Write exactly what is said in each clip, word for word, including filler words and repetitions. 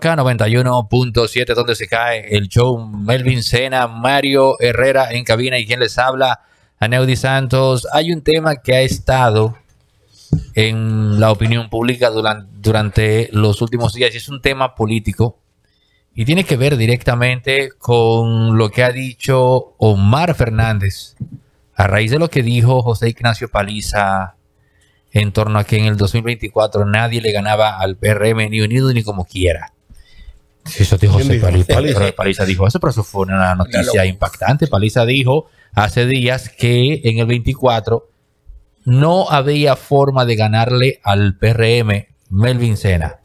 acá, noventa y uno punto siete, donde se cae el show. Melvin Sena, Mario Herrera en cabina y quien les habla, Aneudi Santos. Hay un tema que ha estado en la opinión pública durante, durante los últimos días y es un tema político y tiene que ver directamente con lo que ha dicho Omar Fernández a raíz de lo que dijo José Ignacio Paliza en torno a que en el dos mil veinticuatro nadie le ganaba al P R M ni unido ni como quiera. Eso dijo José Paliza. Paliza. Paliza dijo eso, pero eso fue una noticia impactante. Paliza dijo hace días que en el veinticuatro no había forma de ganarle al P R M. Melvin Sena.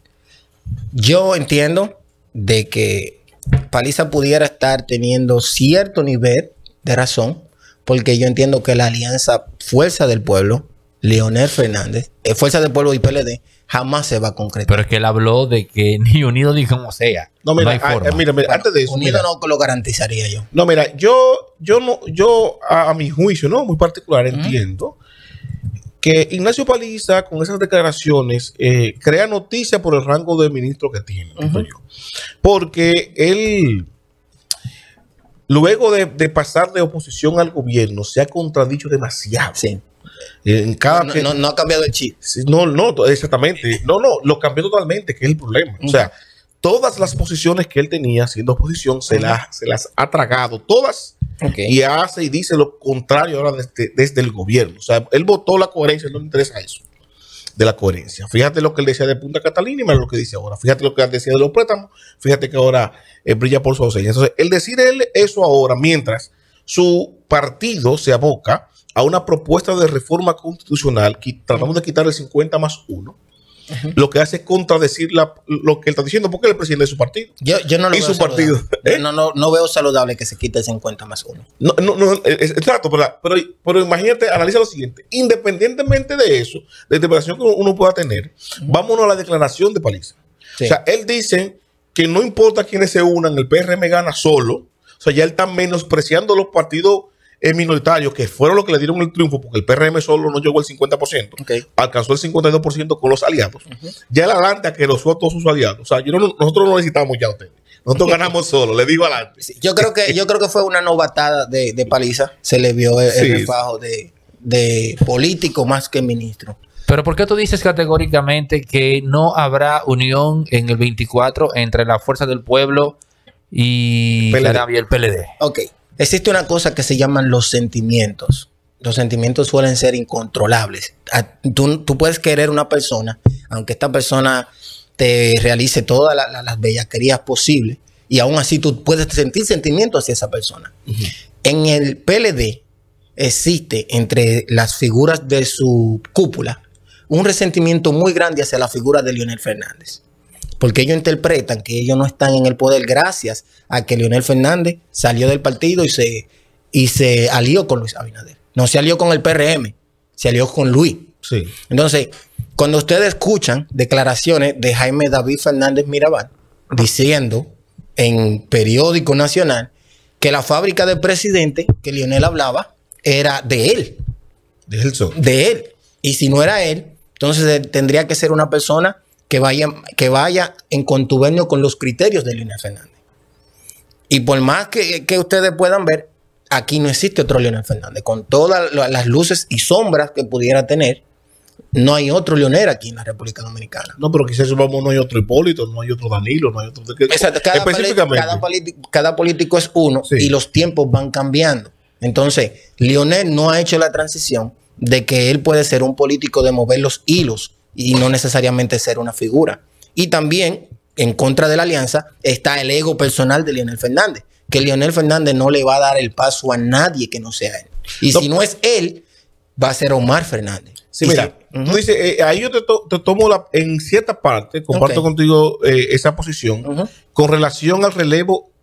Yo entiendo de que Paliza pudiera estar teniendo cierto nivel de razón, porque yo entiendo que la alianza Fuerza del Pueblo, Leonel Fernández, eh, Fuerza del Pueblo y P L D, jamás se va a concretar. Pero es que él habló de que ni unido ni como sea. No, mira, no hay a, forma. A, mira, mira, bueno, antes de eso. Unido mira, no lo garantizaría yo. No, mira, yo, yo no, yo a, a mi juicio, ¿no? Muy particular, uh-huh. entiendo que Ignacio Paliza, con esas declaraciones, eh, crea noticia por el rango de ministro que tiene. Uh-huh. yo. Porque él, luego de, de pasar de oposición al gobierno, se ha contradicho demasiado. Sí. En cada no, que, no, no ha cambiado el chip. No, no, exactamente. No, no, lo cambió totalmente, que es el problema. Uh-huh. O sea, todas las posiciones que él tenía siendo oposición se, uh-huh. las, se las ha tragado, todas. Okay. Y hace y dice lo contrario ahora desde, desde el gobierno. O sea, él votó la coherencia, no le interesa eso de la coherencia. Fíjate lo que él decía de Punta Catalina y más lo que dice ahora. Fíjate lo que él decía de los préstamos. Fíjate que ahora eh, brilla por su ausencia. Entonces, él decide él eso ahora mientras su partido se aboca a una propuesta de reforma constitucional que tratamos de quitar el cincuenta más uno. Uh-huh. Lo que hace es contradecir la, lo que él está diciendo, porque él es el presidente de su partido. Yo, yo no lo y veo su partido. ¿Eh? No, no, no veo saludable que se quite el cincuenta más uno. No, no, no, es, exacto, pero, pero, pero imagínate, analiza lo siguiente. Independientemente de eso, de la interpretación que uno pueda tener, uh-huh. vámonos a la declaración de Paliza. Sí. O sea, él dice que no importa quiénes se unan, el P R M gana solo. O sea, ya él está menospreciando los partidos Eh, minoritarios que fueron los que le dieron el triunfo, porque el P R M solo no llegó al cincuenta por ciento, okay. alcanzó el cincuenta y dos por ciento con los aliados. Uh-huh. Ya él adelante que los fue a todos sus aliados. O sea, yo no, nosotros no necesitamos ya a ustedes. Nosotros ganamos solo, le digo adelante. Sí, yo creo que yo creo que fue una novatada de, de Paliza. Se le vio el, sí. el refajo de, de político más que ministro. Pero ¿por qué tú dices categóricamente que no habrá unión en el veinticuatro entre la Fuerza del Pueblo y, P L D. y el P L D? Ok. Existe una cosa que se llaman los sentimientos. Los sentimientos suelen ser incontrolables. Tú, tú puedes querer una persona, aunque esta persona te realice todas la, la, las bellaquerías posibles, y aún así tú puedes sentir sentimientos hacia esa persona. Uh-huh. En el P L D existe entre las figuras de su cúpula un resentimiento muy grande hacia la figura de Leonel Fernández. Porque ellos interpretan que ellos no están en el poder gracias a que Leonel Fernández salió del partido y se, y se alió con Luis Abinader. No se alió con el P R M, se alió con Luis. Sí. Entonces, cuando ustedes escuchan declaraciones de Jaime David Fernández Mirabal diciendo en periódico nacional que la fábrica del presidente que Leonel hablaba era de él. De él. De él. Y si no era él, entonces tendría que ser una persona que vaya, que vaya en contubernio con los criterios de Leonel Fernández. Y por más que, que ustedes puedan ver, aquí no existe otro Leonel Fernández. Con todas las luces y sombras que pudiera tener, no hay otro Leonel aquí en la República Dominicana. No, pero quizás vamos, no hay otro Hipólito, no hay otro Danilo, no hay otro... Exacto. Cada, específicamente. Cada, político, cada político es uno, sí. Y los tiempos van cambiando. Entonces, Leonel no ha hecho la transición de que él puede ser un político de mover los hilos y no necesariamente ser una figura. Y también, en contra de la alianza, está el ego personal de Leonel Fernández, que Leonel Fernández no le va a dar el paso a nadie que no sea él. Y no, si no es él, va a ser Omar Fernández. Sí, mira, si, uh-huh. tú dices, eh, ahí yo te, to, te tomo la, en cierta parte, comparto okay. contigo eh, esa posición, uh-huh. con relación al relevo,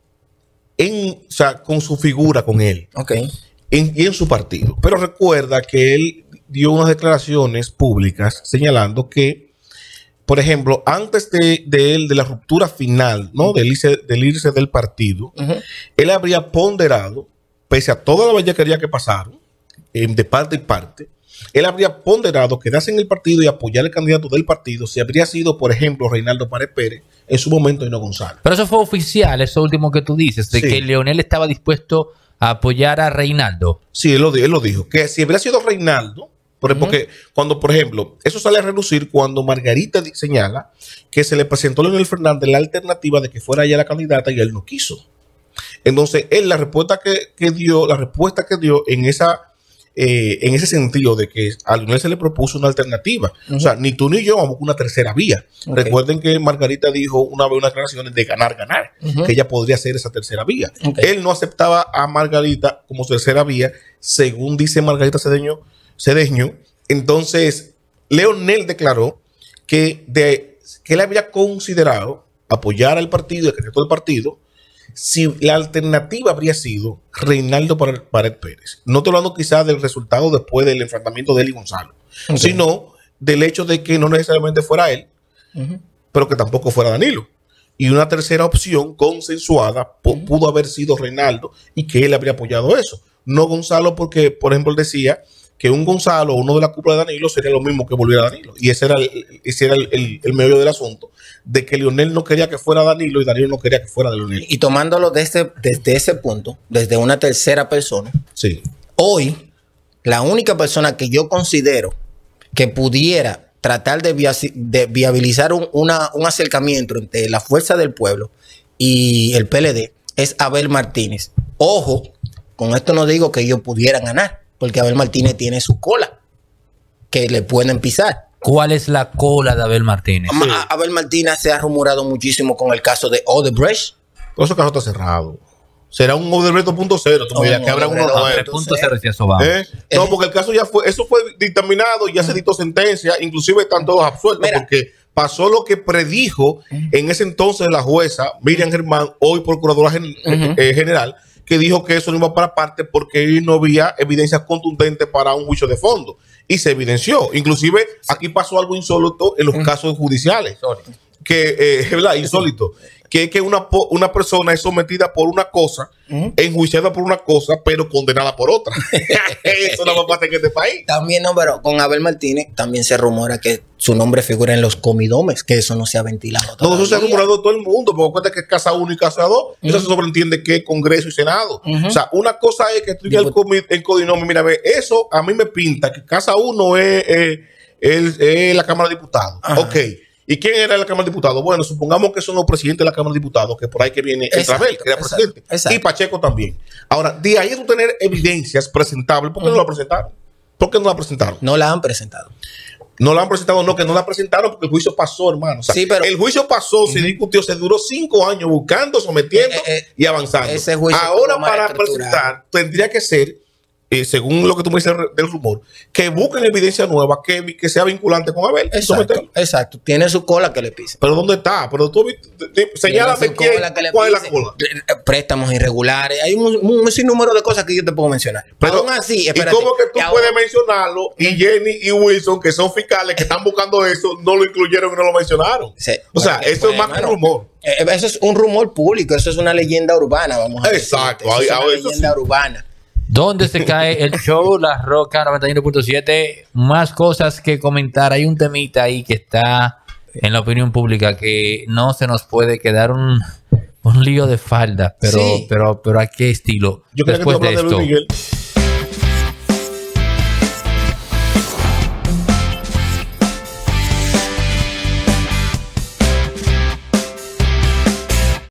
en, o sea, con su figura, con él, okay. en, y en su partido. Pero recuerda que él dio unas declaraciones públicas señalando que, por ejemplo, antes de, de él, de la ruptura final, ¿no? Del irse, del irse del partido, uh-huh. él habría ponderado, pese a toda la bellaquería que pasaron, eh, de parte y parte, él habría ponderado quedarse en el partido y apoyar al candidato del partido si habría sido, por ejemplo, Reinaldo Pared Pérez, en su momento y no Gonzalo. Pero eso fue oficial, eso último que tú dices, de sí. que Leonel estaba dispuesto a apoyar a Reinaldo. Sí, él lo, él lo dijo, que si hubiera sido Reinaldo, por ejemplo, uh-huh. porque cuando, por ejemplo, eso sale a relucir cuando Margarita señala que se le presentó a Leonel Fernández la alternativa de que fuera ella la candidata y él no quiso. Entonces, él la respuesta que, que dio, la respuesta que dio en esa eh, en ese sentido de que a Leonel se le propuso una alternativa. Uh-huh. O sea, ni tú ni yo vamos con una tercera vía. Okay. Recuerden que Margarita dijo una vez unas declaraciones de ganar, ganar, uh-huh. que ella podría ser esa tercera vía. Okay. Él no aceptaba a Margarita como tercera vía, según dice Margarita Cedeño, Cedeño. Entonces, Leonel declaró que, de, que él había considerado apoyar al partido, el candidato del partido, si la alternativa habría sido Reinaldo Pared Pérez. No estoy hablando quizás del resultado después del enfrentamiento de él y Gonzalo, okay. sino del hecho de que no necesariamente fuera él, uh-huh. pero que tampoco fuera Danilo. Y una tercera opción consensuada uh-huh. pudo haber sido Reinaldo y que él habría apoyado eso. No Gonzalo, porque, por ejemplo, él decía que un Gonzalo, uno de la cúpula de Danilo, sería lo mismo que volviera a Danilo. Y ese era el, ese era el, el, el meollo del asunto, de que Leonel no quería que fuera Danilo y Danilo no quería que fuera de Leonel. Y tomándolo desde, desde ese punto, desde una tercera persona, sí. hoy, la única persona que yo considero que pudiera tratar de, via de viabilizar un, una, un acercamiento entre la Fuerza del Pueblo y el P L D es Abel Martínez. Ojo, con esto no digo que ellos pudieran ganar, porque Abel Martínez tiene su cola que le pueden pisar. ¿Cuál es la cola de Abel Martínez? Sí. Abel Martínez se ha rumorado muchísimo con el caso de Odebrecht. Todo ese caso está cerrado. Será un Odebrecht dos punto cero. Tú me dirás que habrá uno tres punto cero si eso va. ¿Eh? No, porque el caso ya fue, eso fue dictaminado, ya se dictó sentencia, inclusive están todos absueltos. Mira, porque pasó lo que predijo en ese entonces la jueza Miriam Germán, hoy procuradora gen, uh-huh. eh, general, que dijo que eso no iba para parte porque no había evidencias contundentes para un juicio de fondo. Y se evidenció. Inclusive aquí pasó algo insólito en los uh-huh. casos judiciales. Que es eh, insólito. Que es que una, una persona es sometida por una cosa, uh-huh. enjuiciada por una cosa, pero condenada por otra. Eso no va a pasar en este país. También, no, pero con Abel Martínez también se rumora que su nombre figura en los comidomes, que eso no se ha ventilado todavía. No, eso se ha rumorado todo el mundo, porque cuenta que es casa uno y casa dos. Uh-huh. Eso se sobreentiende que es Congreso y Senado. Uh-huh. O sea, una cosa es que tú digas el, comi el codinome. Mira, ve, eso a mí me pinta que casa uno es, es, es, es la Cámara de Diputados. Uh-huh. Ok. ¿Y quién era la Cámara de Diputados? Bueno, supongamos que son los presidentes de la Cámara de Diputados, que por ahí que viene el Travel, que era presidente, exacto. y Pacheco también. Ahora, de ahí es tener evidencias presentables. ¿Por qué uh-huh. no la presentaron? ¿Por qué no la presentaron? No la han presentado. No la han presentado, no, que no la presentaron porque el juicio pasó, hermano. O sea, sí, pero, el juicio pasó, uh-huh. se discutió, se duró cinco años buscando, sometiendo eh, eh, y avanzando. Ese juicio ahora para presentar tendría que ser, eh, según lo que tú me dices del rumor, que busquen evidencia nueva que, que sea vinculante con Abel. Exacto, exacto. Tiene su cola que le pisa. ¿Pero dónde está? Pero tú señálame quién, cuál es la cola. Préstamos irregulares. Hay un, un sinnúmero de cosas que yo te puedo mencionar. Pero aún así, espérate, ¿y cómo que tú que puedes ahora mencionarlo y Jenny y Wilson, que son fiscales que están buscando eso, no lo incluyeron y no lo mencionaron? Sí, o sea, bueno, eso pues, es más que un rumor. Eh, eso es un rumor público, eso es una leyenda urbana, vamos a decir. Exacto. Eso es una hay, leyenda sí. urbana. ¿Dónde se cae el show? La Roca noventa y uno punto siete. Más cosas que comentar. Hay un temita ahí que está en la opinión pública que no se nos puede quedar un, un lío de falda. Pero, sí. pero, pero ¿a qué estilo? Yo creo Después que de esto. De